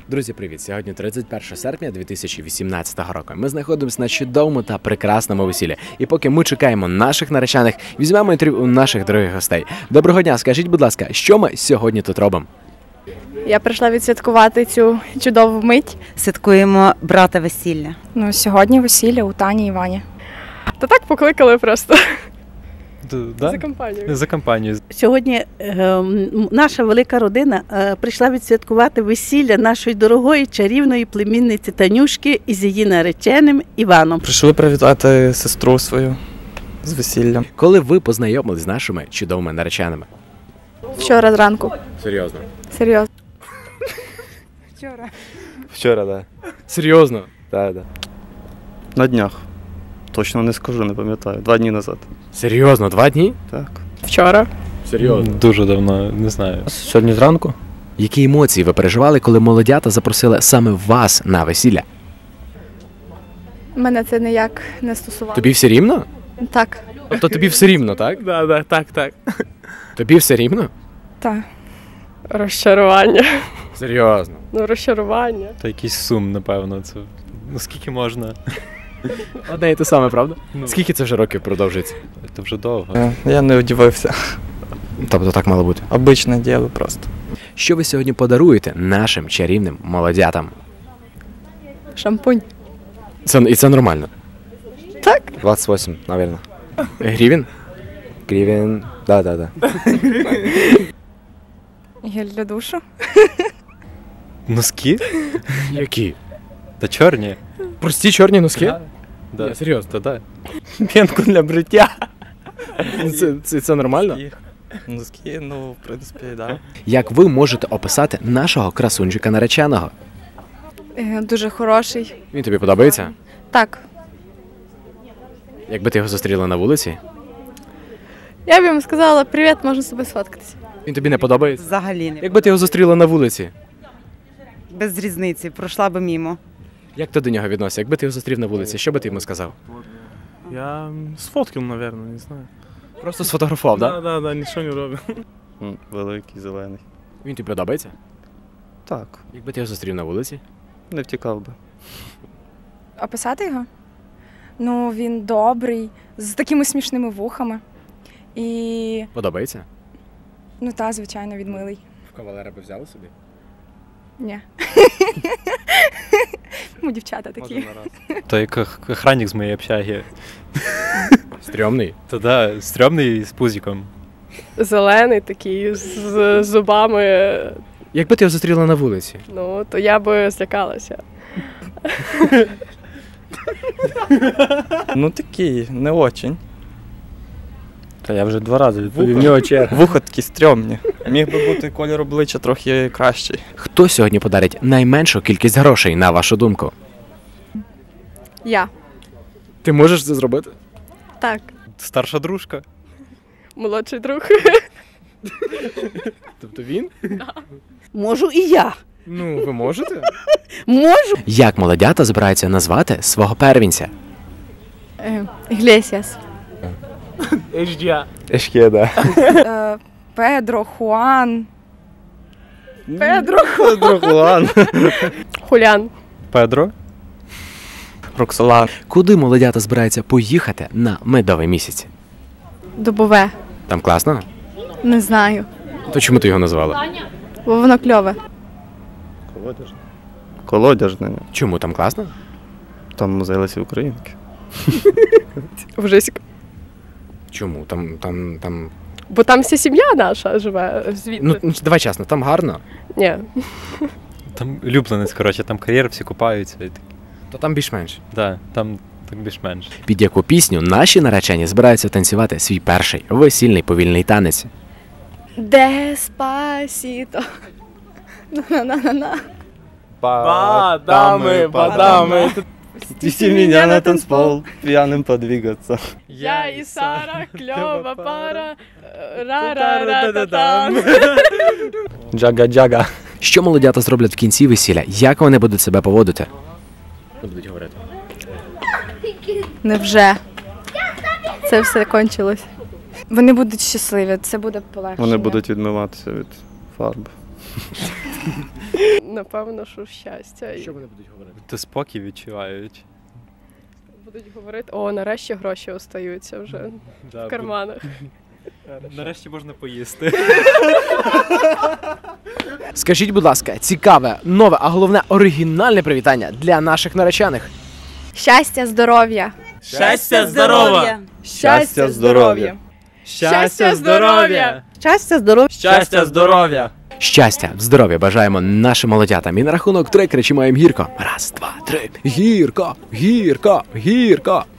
Друзі, привіт! Сьогодні 31 серпня 2018 року. Ми знаходимося на чудовому та прекрасному весіллі. І поки ми чекаємо наших наречених, візьмемо інтерв'ю у наших дорогих гостей. Доброго дня, скажіть, будь ласка, що ми сьогодні тут робимо? Я прийшла відсвяткувати цю чудову мить. Святкуємо брата весілля. Сьогодні весілля у Тані і Вані. Та так покликали просто. Да? За компанію. За компанію. Сьогодні наша велика родина прийшла відсвяткувати весілля нашої дорогої чарівної племінниці Танюшки із її нареченим Іваном. Прийшли привітати сестру свою з весіллям. Коли ви познайомились з нашими чудовими нареченими? Вчора зранку. Серйозно? Серйозно. Вчора, так. Серйозно? Да. На днях. Точно не скажу, не пам'ятаю. 2 дні назад. Серйозно? 2 дні? Так. Вчора. Серйозно? Дуже давно, не знаю. Сьогодні зранку? Які емоції ви переживали, коли молодята запросили саме вас на весілля? Мене це ніяк не стосувало. Тобі все рівно? Так. Тобто тобі все рівно, так? Так. Тобі все рівно? Так. Розчарування. Серйозно? Розчарування. Та якийсь сум, напевно. Це. Скільки можна? Одне і те саме, правда? Ну. Скільки це вже років продовжується? Це вже довго. Я не удивився. Тобто так мало бути. Обичне діло просто. Що ви сьогодні подаруєте нашим чарівним молодятам? Шампунь. І це нормально? Так. 28, мабуть. Гривень? Гривень, да. Гель для душу. Носки? Які? Та чорні. Прості чорні носки? Да. Ні, серйозно? Та. П'янку для бриття. Це нормально? Носки, в принципі, так. Як ви можете описати нашого красунчика нареченого? Дуже хороший. Він тобі подобається? Так. Якби ти його зустріла на вулиці? Я б йому сказала, привіт, можна себе сфоткатися. Він тобі не подобається? Взагалі не. Якби ти його зустріла на вулиці? Без різниці, пройшла би мімо. Як ти до нього відносишся? Якби ти його зустрів на вулиці, що би ти йому сказав? Я сфоткал, наверное, не знаю. Просто сфотографував, так? Да, нічого не робив. Великий, зелений. Він тобі подобається? Так, Якби ти його зустрів на вулиці? не втікав би. Описати його? Він добрий, з такими смішними вухами. І, Подобається? звичайно, він милий. В кавалера би взяли собі? Ні. Дівчата такі. То як охранник з моєї общаги. Стрьомний? Та да, стрьомний з пузиком. Зелений такий, з зубами, Якби ти його зустріла на вулиці? то я би злякалася. Такий, не очень. Та я вже 2 рази відповів. В нього вуха такі стрьомні. Міг би бути колір обличчя трохи кращий. Хто сьогодні подарить найменшу кількість грошей, на вашу думку? Я. Ти можеш це зробити? Так. Старша дружка. Молодший друг. Тобто він? Можу і я. Ви можете? Можу. Як молодята збираються назвати свого первінця? Іглесіас. Ешке, да. Педро, Хуан. Педро Хуан. Хулян. Педро. Роксолан. Куди молодята збираються поїхати на медовий місяць? Дубове. Там класно? Не знаю. То чому ти його назвала? Бо воно кльове. Колодяжне. Чому там класно? Там музей Лесі Українки. Ужасик. Чому? Там... Бо там вся сім'я наша живе звідти. Давай чесно, там гарно. Ні. Там улюбленець, там кар'єр, всі купаються. То там більш-менш. Да, там так більш-менш. Під яку пісню наші наречені збираються танцювати свій перший весільний повільний танець? Деспасіто. На-на-на-на. Падами. Вести меня на танцпол, пьяным подвигаться. Я і Сара, кльова пара. Ра-ра-ра-та-там. Джага-джага. Що молодята зроблять в кінці весілля? Як вони будуть себе поводити? Що будуть говорити? Невже? Це все кончилось. Вони будуть щасливі, це буде полегшення. Вони будуть відмиватися від фарби. Напевно, що щастя. І вони будуть говорити? То спокій відчувають. будуть говорити, о, нарешті гроші остаються вже в карманах. Нарешті можна поїсти. Скажіть, будь ласка, цікаве, нове, а головне оригінальне привітання для наших наречених. Щастя, здоров'я! Щастя, здоров'я! Щастя, здоров'я! Щастя, здоров'я! Щастя, здоров'я! Щастя, здоров'я! Щастя, здоров'я бажаємо нашим молодятам. І на рахунок 3 кричимо їм гірко. Раз, два, три. Гірко, гірко, гірко.